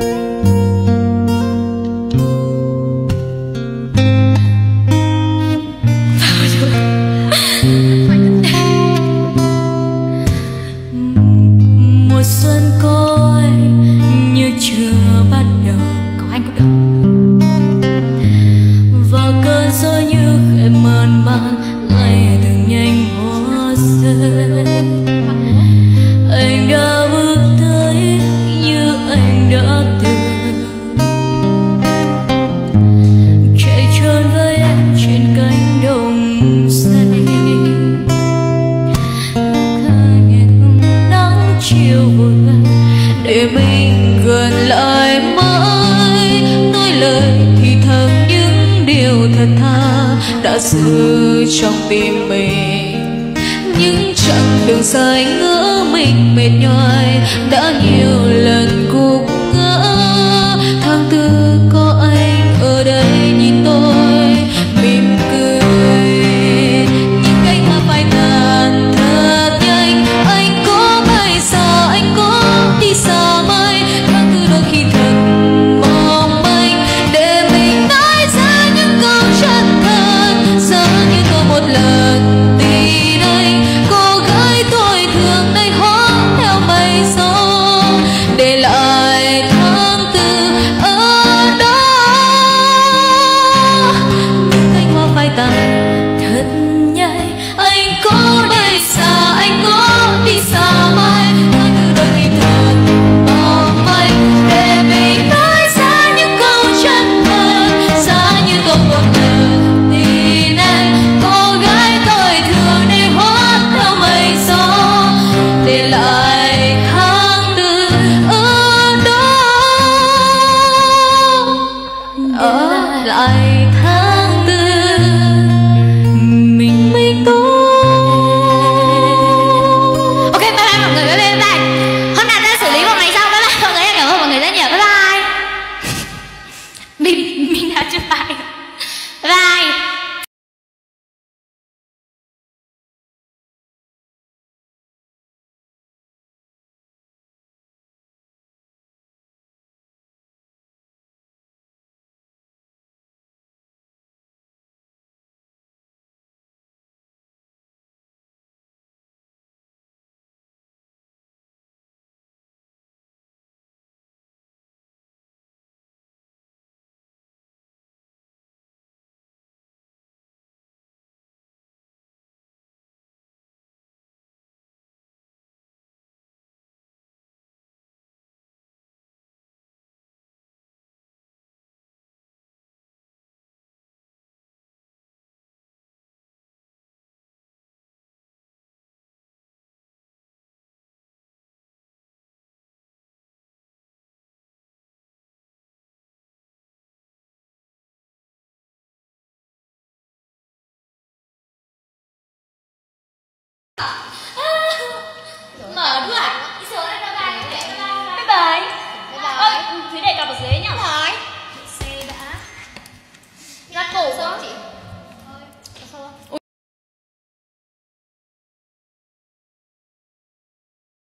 mình gần lại mãi, nói lời thì thầm những điều thật tha đã giữ trong tim mình. Những chặng đường dài ngỡ mình mệt nhoài, đã nhiều lần gục ngã. Tháng tư có anh ở đây nhìn tôi mỉm cười, những cánh hoa phai tàn thật nhanh. Anh có bay xa, anh có đi xa mai. Tháng tư đôi khi thật mong manh, để mình nói ra những câu chân thật. Giá như tôi một lần tin anh, cô gái tôi thương nay hóa theo mây gió, để lại tháng tư ở đó. Những cánh hoa phai tàn thật nhanh, anh có đi xa, anh có đi xa mai. Tháng tư đôi khi thật mong manh, để mình nói ra những câu chân thật. Giá như tôi một lần tin anh, cô gái tôi thương nay hóa theo mây gió, để lại tháng tư ở đó, ở lại tháng tư mình mình tôi. Ok, bye bye mọi người, bye bye bye bye. Hôm nào ta xử lý vòng này xong, bye bye mọi người, em cảm ơn mọi người rất nhiều, bye bye. Mình mình đã chụp bài, bye bye. Mở đuôi à? Đi xuống đây, bye bye. Bye bye. Ôi, Thúy để cặp ở dưới nhỉ?